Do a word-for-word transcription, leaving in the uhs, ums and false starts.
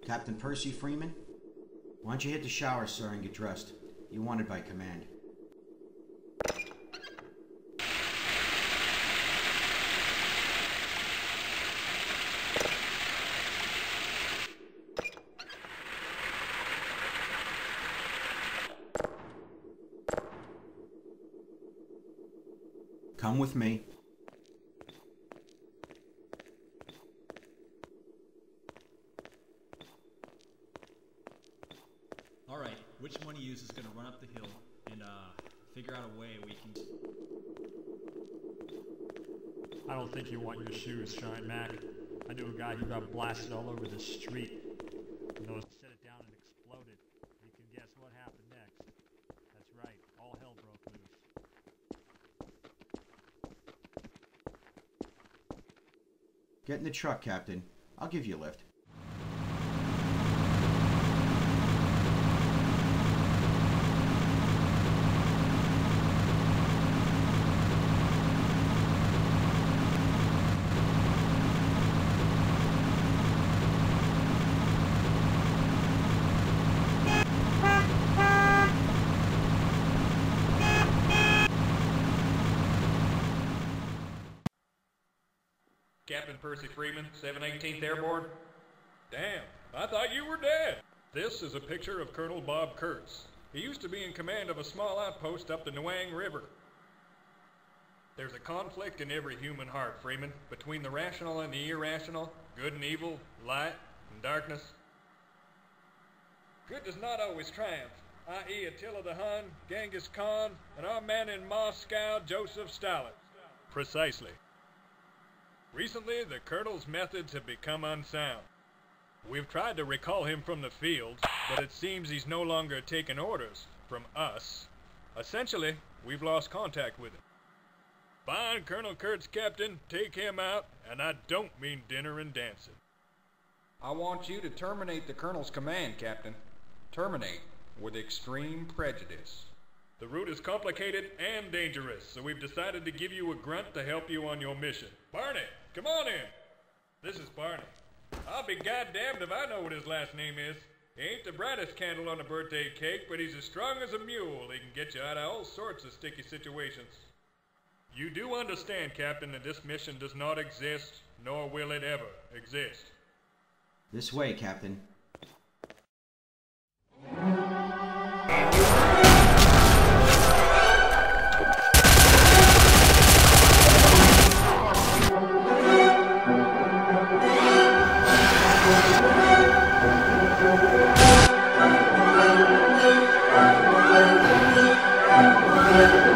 Captain Percy Freeman? Why don't you hit the shower, sir, and get dressed? You're wanted by command. Come with me. All right, which one of you is going to run up the hill and uh, figure out a way we can... I don't think you want your shoes, Shine Mac. I knew a guy who got blasted all over the street. You know, set it down and exploded. You can guess what happened next. That's right, all hell broke loose. Get in the truck, Captain. I'll give you a lift. Captain Percy Freeman, seven eighteenth Airborne. Damn, I thought you were dead. This is a picture of Colonel Bob Kurtz. He used to be in command of a small outpost up the Nuang River. There's a conflict in every human heart, Freeman, between the rational and the irrational, good and evil, light and darkness. Good does not always triumph, that is. Attila the Hun, Genghis Khan, and our man in Moscow, Joseph Stalin. Precisely. Recently, the Colonel's methods have become unsound. We've tried to recall him from the field, but it seems he's no longer taking orders from us. Essentially, we've lost contact with him. Find Colonel Kurtz, Captain, take him out, and I don't mean dinner and dancing. I want you to terminate the Colonel's command, Captain. Terminate with extreme prejudice. The route is complicated and dangerous, so we've decided to give you a grunt to help you on your mission. Barney, come on in. This is Barney. I'll be goddamned if I know what his last name is. He ain't the brightest candle on a birthday cake, but he's as strong as a mule. He can get you out of all sorts of sticky situations. You do understand, Captain, that this mission does not exist, nor will it ever exist. This way, Captain. Thank you.